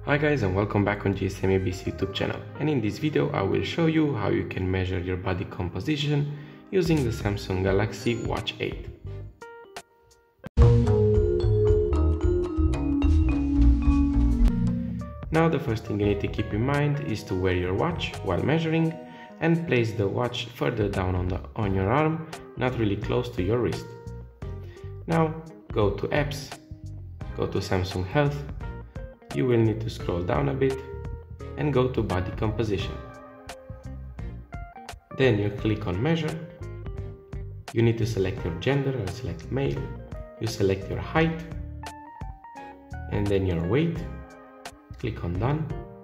Hi guys, and welcome back on GSM-ABC YouTube channel, and in this video I will show you how you can measure your body composition using the Samsung Galaxy Watch 8. Now the first thing you need to keep in mind is to wear your watch while measuring and place the watch further down on your arm, not really close to your wrist. Now go to apps, go to Samsung Health. You will need to scroll down a bit and go to body composition. Then you click on measure. You need to select your gender. I'll select male. You select your height and then your weight. Click on done.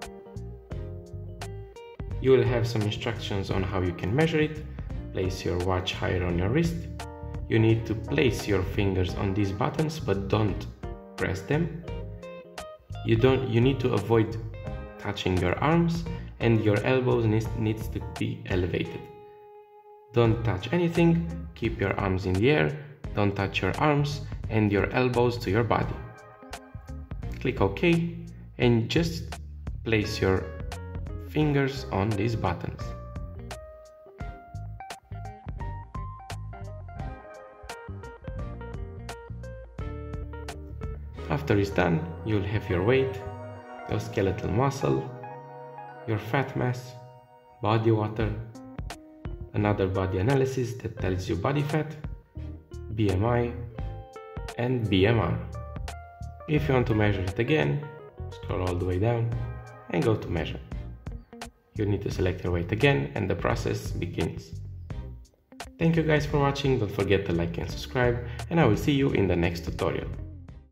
You will have some instructions on how you can measure it. Place your watch higher on your wrist. You need to place your fingers on these buttons, but don't press them. You need to avoid touching your arms, and your elbows needs to be elevated. Don't touch anything, keep your arms in the air, don't touch your arms and your elbows to your body. Click OK and just place your fingers on these buttons. After it's done, you'll have your weight, your skeletal muscle, your fat mass, body water, another body analysis that tells you body fat, BMI, and BMR. If you want to measure it again, scroll all the way down and go to measure. You need to select your weight again and the process begins. Thank you guys for watching. Don't forget to like and subscribe, and I will see you in the next tutorial.